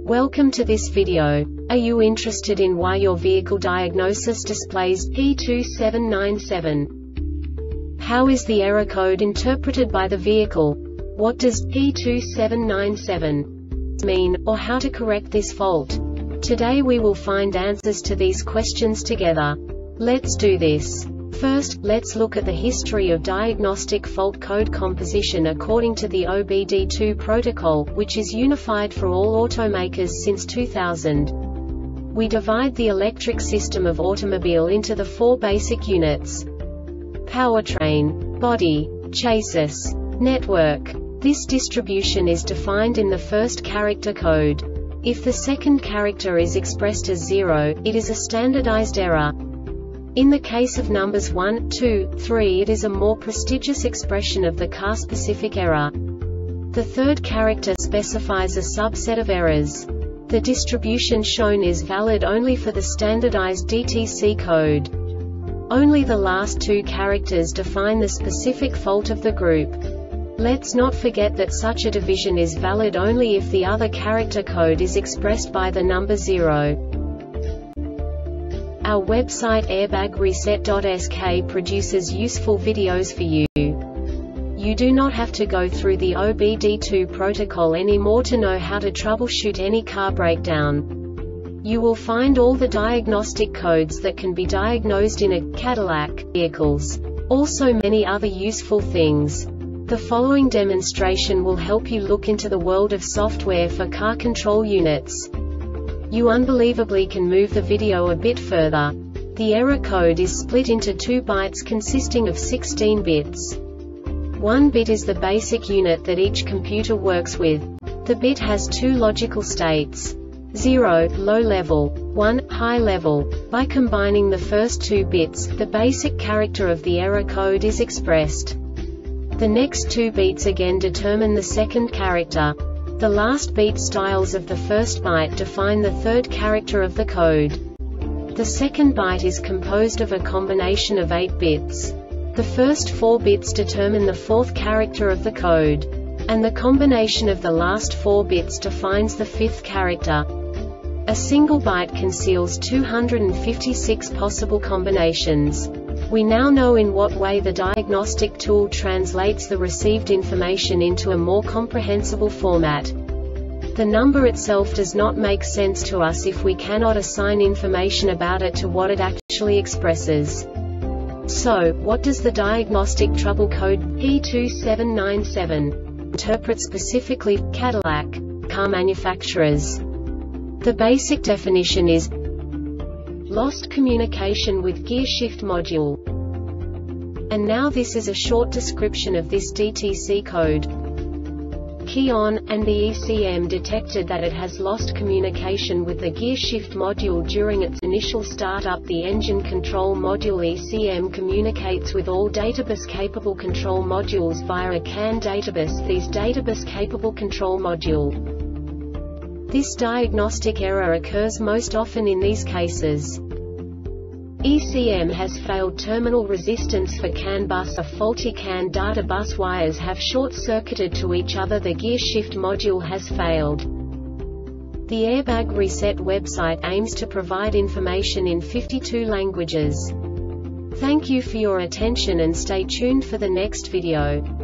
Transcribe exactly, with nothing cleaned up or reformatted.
Welcome to this video. Are you interested in why your vehicle diagnosis displays P two seven nine seven? How is the error code interpreted by the vehicle? What does P two seven nine seven mean, or how to correct this fault? Today we will find answers to these questions together. Let's do this. First, let's look at the history of diagnostic fault code composition according to the O B D two protocol, which is unified for all automakers since two thousand. We divide the electric system of automobile into the four basic units: powertrain, body, chassis, network. This distribution is defined in the first character code. If the second character is expressed as zero, it is a standardized error. In the case of numbers one, two, three, it is a more prestigious expression of the car-specific error. The third character specifies a subset of errors. The distribution shown is valid only for the standardized D T C code. Only the last two characters define the specific fault of the group. Let's not forget that such a division is valid only if the other character code is expressed by the number zero. Our website airbag reset dot S K produces useful videos for you. You do not have to go through the O B D two protocol anymore to know how to troubleshoot any car breakdown. You will find all the diagnostic codes that can be diagnosed in a Cadillac vehicles. Also many other useful things. The following demonstration will help you look into the world of software for car control units. You unbelievably can move the video a bit further. The error code is split into two bytes consisting of sixteen bits. One bit is the basic unit that each computer works with. The bit has two logical states: zero, low level, one, high level. By combining the first two bits, the basic character of the error code is expressed. The next two bits again determine the second character. The last beat styles of the first byte define the third character of the code. The second byte is composed of a combination of eight bits. The first four bits determine the fourth character of the code. And the combination of the last four bits defines the fifth character. A single byte conceals two hundred fifty-six possible combinations. We now know in what way the diagnostic tool translates the received information into a more comprehensible format. The number itself does not make sense to us if we cannot assign information about it to what it actually expresses. So, what does the diagnostic trouble code P two seven nine seven interpret specifically for Cadillac car manufacturers? The basic definition is lost communication with gear shift module. And now this is a short description of this D T C code. Key on, and the E C M detected that it has lost communication with the gear shift module during its initial startup. The engine control module E C M communicates with all databus capable control modules via a C A N databus. These databus capable control module. This diagnostic error occurs most often in these cases: E C M has failed terminal resistance for C A N bus. A faulty C A N data bus wires have short-circuited to each other. The gear shift module has failed. The Airbag Reset website aims to provide information in fifty-two languages. Thank you for your attention and stay tuned for the next video.